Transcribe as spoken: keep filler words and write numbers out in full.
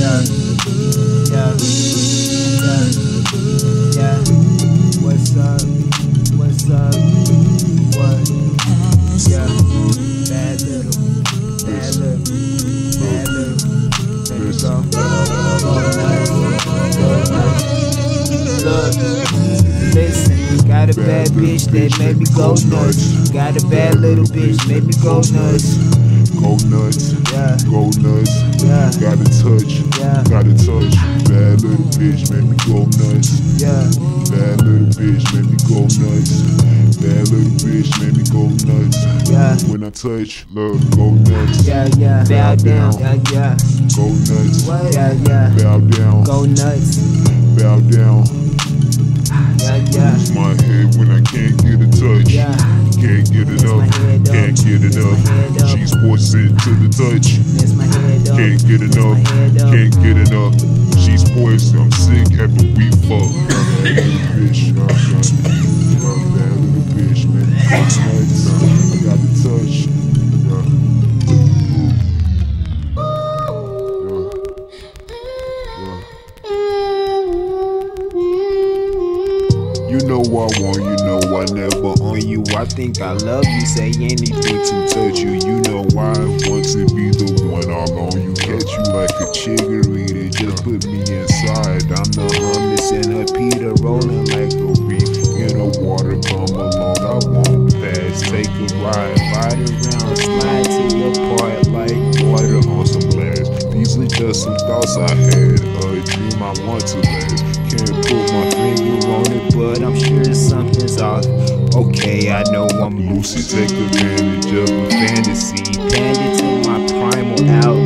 yeah, yeah, yeah, yeah. What's up? What's up? What? Yeah. Bad little, bad little, bad little. There you go. Go nuts, go nuts. Look, listen. Got a bad bitch that made me go nuts. Got a bad little bitch, made me go nuts. Go nuts, Yeah, go nuts, yeah, gotta touch, yeah, gotta touch. Bad little bitch made me go nuts. yeah. Bad little bitch made me go nuts. Bad little bitch made me go nuts. Yeah. When I touch, look, go nuts. Yeah, yeah, bow down, yeah, yeah, Go nuts, yeah, yeah, bow down, go nuts, bow down. yeah, yeah, Lose my head when I can't get a touch. yeah, Can't get Lift my enough, head up. can't get Lift my enough. head up. She's poison to the touch. miss my head up, Can't get miss my enough, head up. can't get enough. She's poison, I'm sick after we fuck. Bad little bitch, uh, uh, uh, bad little bitch, man. Nuts, uh, gotta touch. Yeah. Yeah. Yeah. You know I want, you know I never on you. I think I love you, say anything to touch you. You know I want to be the one all on you. Catch you like a chiggery that just put me inside. I'm the hummus and her Peter rolling like a reef. In the water, come along, I won't pass. Take a ride, ride around, slide to your part like water on some glass. These are just some thoughts I had, a dream I want to last. Can't put my finger on it, but I'm sure something's off. Okay, I know I'm loosey, take advantage of a fantasy. Bandit to my primal out